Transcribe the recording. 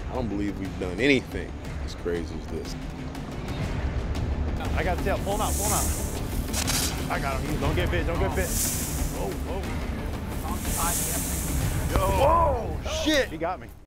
I don't believe we've done anything as crazy as this. I got the tail. Pull him out, pull him out. I got him. Don't get bit, don't get bit. Whoa, whoa. Yo. Whoa, shit. He got me.